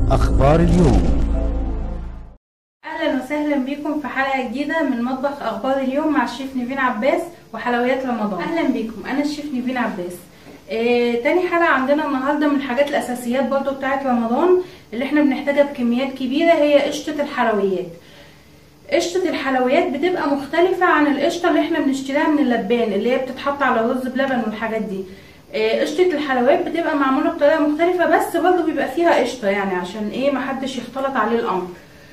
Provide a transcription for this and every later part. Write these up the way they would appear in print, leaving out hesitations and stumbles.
أخبار اليوم. اهلا وسهلا بكم في حلقه جديده من مطبخ اخبار اليوم مع الشيف نيفين عباس وحلويات رمضان. اهلا بكم، انا الشيف نيفين عباس. تاني حلقه عندنا النهارده من الحاجات الاساسيات برضو بتاعه رمضان اللي احنا بنحتاجها بكميات كبيره، هي قشطه الحلويات. قشطه الحلويات بتبقى مختلفه عن القشطه اللي احنا بنشتريها من اللبان اللي هي بتتحط على رز بلبن والحاجات دي. قشطه الحلويات بتبقى معموله بطريقه مختلفه، بس برضو بيبقى فيها قشطه، يعني عشان ايه محدش يختلط عليه الامر.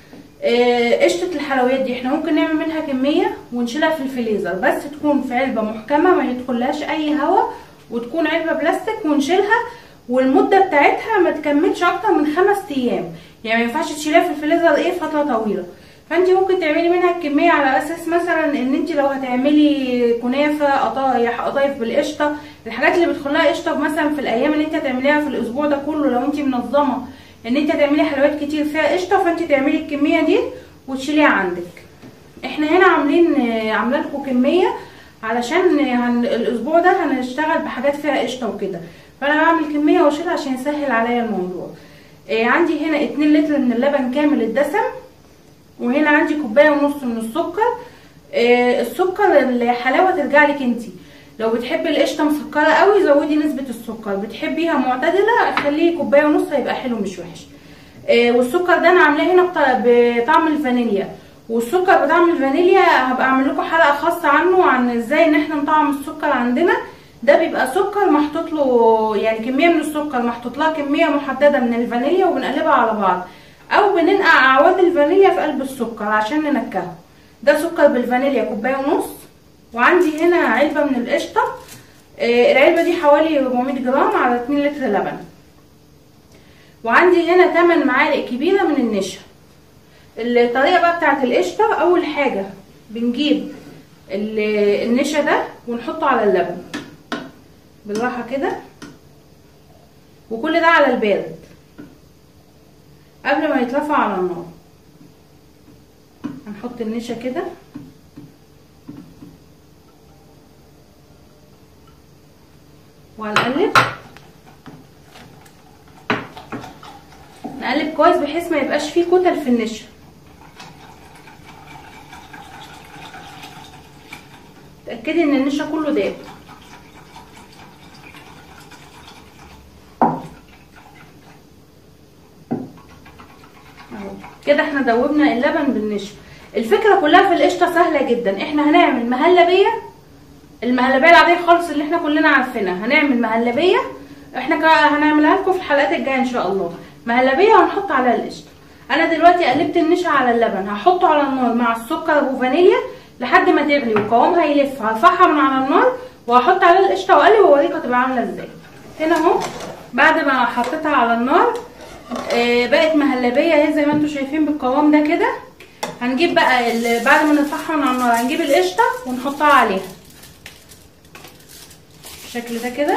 قشطه الحلويات دي احنا ممكن نعمل منها كميه ونشيلها في الفريزر، بس تكون في علبه محكمه ما يدخلهاش اي هواء، وتكون علبه بلاستيك ونشيلها، والمده بتاعتها ما تكملش اكتر من 5 ايام. يعني ما ينفعش تشيلها في الفريزر فتره طويله. فانت ممكن تعملي منها الكميه على اساس مثلا ان انت لو هتعملي كنافه، قطايف بالقشطه، الحاجات اللي بتدخلها قشطه مثلا في الايام اللي انت هتعمليها في الاسبوع ده كله، لو انت منظمه ان انت هتعملي حلويات كتير فيها قشطه، فانت تعملي الكميه دي وتشيليها عندك. احنا هنا عامله لكم كميه علشان الاسبوع ده هنشتغل بحاجات فيها قشطه وكده، فانا بعمل كميه واشيلها عشان يسهل عليا الموضوع. عندي هنا 2 لتر من اللبن كامل الدسم، وهنا عندي 1.5 كوبايه من السكر. السكر الحلاوه ترجع لك انت، لو بتحبي القشطه مسكره قوي زودي نسبه السكر، بتحبيها معتدله خليه 1.5 كوبايه هيبقى حلو مش وحش. والسكر ده انا عاملاه هنا بطعم الفانيليا، والسكر بطعم الفانيليا هبقى اعمل لكم حلقه خاصه عنه، عن ازاي ان احنا نطعم السكر عندنا. ده بيبقى سكر محطوط له يعني كميه من السكر محطوط لها كميه محدده من الفانيليا وبنقلبها على بعض، او بننقع اعواد الفانيليا في قلب السكر عشان ننكهه. ده سكر بالفانيليا 1.5 كوبايه. وعندي هنا علبه من القشطه، العلبه دي حوالي 400 جرام على 2 لتر لبن. وعندي هنا 8 معالق كبيره من النشا. الطريقه بقى بتاعت القشطه، اول حاجه بنجيب النشا ده ونحطه على اللبن بالراحه كده، وكل ده على البارد قبل ما يترفع على النار. هنحط النشا كده وهنقلب نقلب كويس بحيث ما يبقاش فيه كتل في النشا. تأكدي ان النشا كله داب. كده احنا دوبنا اللبن بالنشا. الفكره كلها في القشطه سهله جدا. احنا هنعمل مهلبيه، المهلبيه العاديه خالص اللي احنا كلنا عارفينها. هنعمل مهلبيه احنا هنعملها لكم في الحلقات الجايه ان شاء الله. مهلبيه وهنحط عليها القشطه. انا دلوقتي قلبت النشا على اللبن، هحطه على النار مع السكر ابو فانيليا لحد ما تغلي وقوامها يلف. هرفعها من على النار وهحط عليها القشطه واقلب واوريكم هتبقى عامله ازاي. هنا اهو بعد ما حطيتها على النار بقت مهلبيه اهي زي ما انتم شايفين بالقوام ده كده. هنجيب بقى بعد ما نرفعها من على النار هنجيب القشطه ونحطها عليها بالشكل ده كده.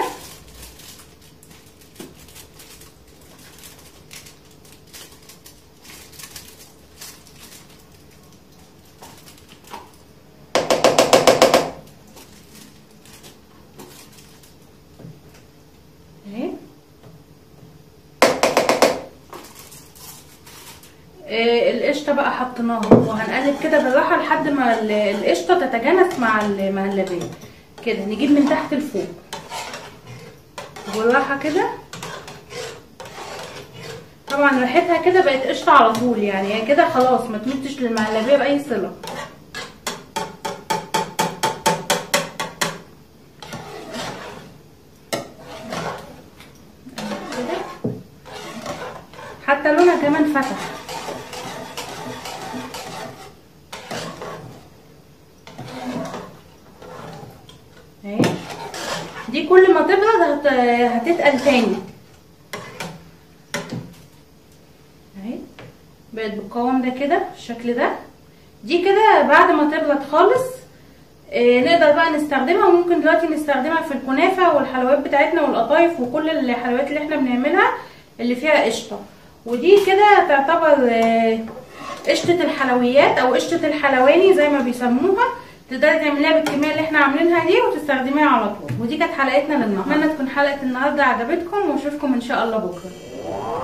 القشطه بقى حطيناها وهنقلب كده بالراحه لحد ما القشطه تتجانس مع المهلبيه كده. نجيب من تحت لفوق بالراحه كده. طبعا ريحتها كده بقت قشطه على طول، يعني هي كده خلاص ما تمدش للمهلبيه باي صله. حتى لونها كمان فتح. اهي دي كل ما تبرد هتتقل تاني. اهي بقت بالقوام ده كده بالشكل ده. دي كده بعد ما تبرد خالص نقدر بقى نستخدمها. وممكن دلوقتي نستخدمها في الكنافه والحلويات بتاعتنا والقطايف وكل الحلويات اللي احنا بنعملها اللي فيها قشطه. ودي كده تعتبر قشطه الحلويات او قشطه الحلواني زي ما بيسموها. تقدري تعمليها بالكميه اللي احنا عاملينها دي وتستخدميها على طول. ودي كانت حلقتنا للنهارده. اتمنى تكون حلقه النهارده عجبتكم واشوفكم ان شاء الله بكره.